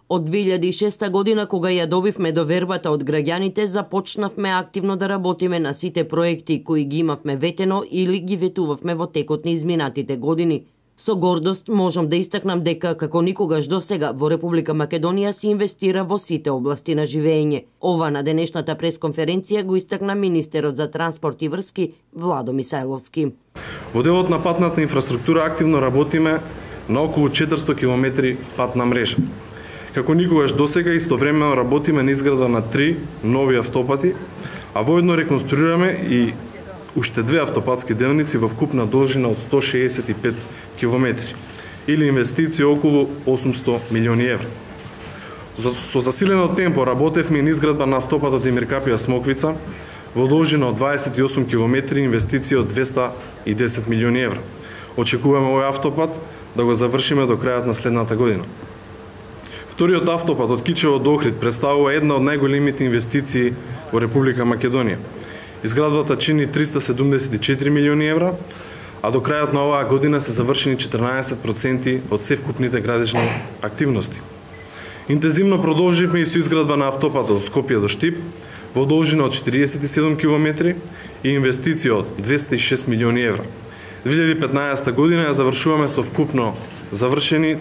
Од 2006 година, кога ја добивме довербата од граѓаните, започнавме активно да работиме на сите проекти кои ги имавме ветено или ги ветувавме во текот на изминатите години. Со гордост можам да истакнам дека како никогаш досега во Република Македонија се инвестира во сите области на живење. Ова на денешната пресконференција го истакна министерот за транспорт и врски Владо Мисајловски. Во делот на патната инфраструктура активно работиме на околу 400 км патна мрежа. Како никогаш досега истовремено работиме на изграда на 3 нови автопати, а воедно реконструираме и уште 2 автопатски делници во вкупна должина од 165 км или инвестиција околу 800 милиони евра. Со засилено темпо работевме и на изградба на автопатот Емир-Капија Смоквица во должина од 28 км, инвестиција од 210 милиони евра. Очекуваме овој автопат да го завршиме до крајот на следната година. Вториот автопат од Кичево до Охрид представува една од најголемите инвестиции во Република Македонија. Изградбата чини 374 милиони евра, а до крајот на оваа година се завршени 14% од севкупните градежни активности. Интензивно продолживме и со изградба на автопатот од Скопје до Штип во должина од 47 км и инвестиција од 206 милиони евра. 2015 година ја завршуваме со вкупно завршени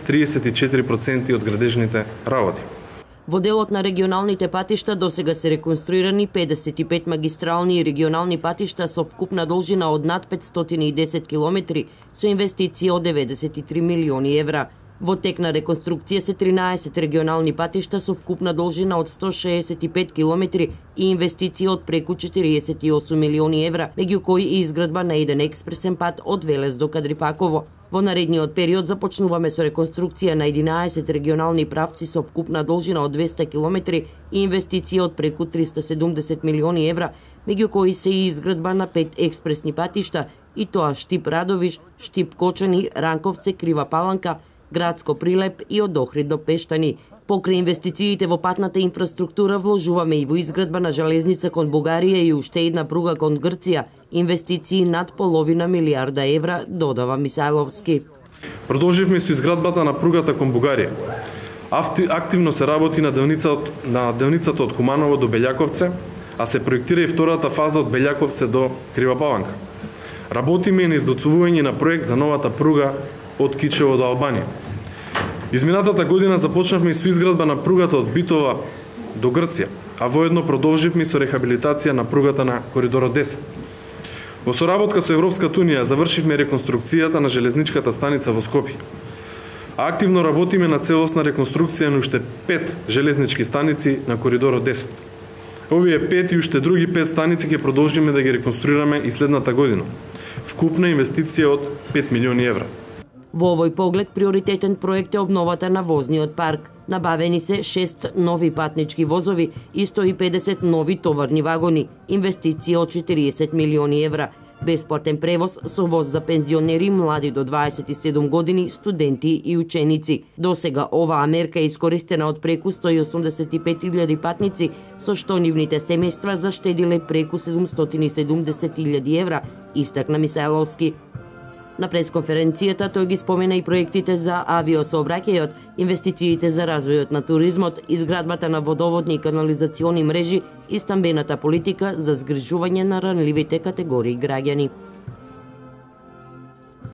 34% од градежните работи. Во делот на регионалните патишта досега се реконструирани 55 магистрални и регионални патишта со вкупна должина од над 510 км со инвестиција од 93 милиони евра. Во тек на реконструкција се 13 регионални патишта со вкупна должина од 165 км и инвестиција од преку 48 милиони евра, меѓу кои и изградба на еден експресен пат од Велес до Кадрифаково. Во наредниот период започнуваме со реконструкција на 11 регионални правци со вкупна должина од 200 км и инвестиција од преку 370 милиони евра, меѓу кои се и изградба на 5 експресни патишта, и тоа Штип-Радовиш, Штип-Кочани, Ранковце, Крива Паланка, Градско Прилеп и од Охрид до Пештани. Покрај инвестициите во патната инфраструктура вложуваме и во изградба на железница кон Бугарија и уште една пруга кон Грција, инвестиции над половина милиарда евра, додава Мисајловски. Продолживме со изградбата на пругата кон Бугарија. Активно се работи на делницата од Куманово до Белјаковце, а се проектира и втората фаза од Белјаковце до Крива Паланка. Работиме и на изготвување на проект за новата пруга од Кичево до Албанија. Изминатата година започнавме и со изградба на пругата од Битова до Грција, а воедно продолживме и со рехабилитација на пругата на Коридорот 10. Во соработка со Европската Унија завршивме реконструкцијата на железничката станица во Скопје. Активно работиме на целосна реконструкција на уште 5 железнички станици на Коридорот 10. Овие 5 и уште други 5 станици ќе продолжиме да ги реконструираме и следната година. Вкупна инвестиција од 5 милиони евра. Во овој поглед приоритетен проект е обновата на возниот парк. Набавени се 6 нови патнички возови и 150 нови товарни вагони, инвестиција од 40 милиони евра, бесплатен превоз со воз за пензионери млади до 27 години, студенти и ученици. Досега оваа мерка е искористена од преку 185.000 патници, со што нивните семејства заштедиле преку 770.000 евра, истакна Мисајловски. На пресконференцијата тој ги спомена и проектите за авиосообраќајот, инвестициите за развојот на туризмот, изградбата на водоводни и канализациони мрежи и стамбената политика за згрижување на ранливите категории граѓани.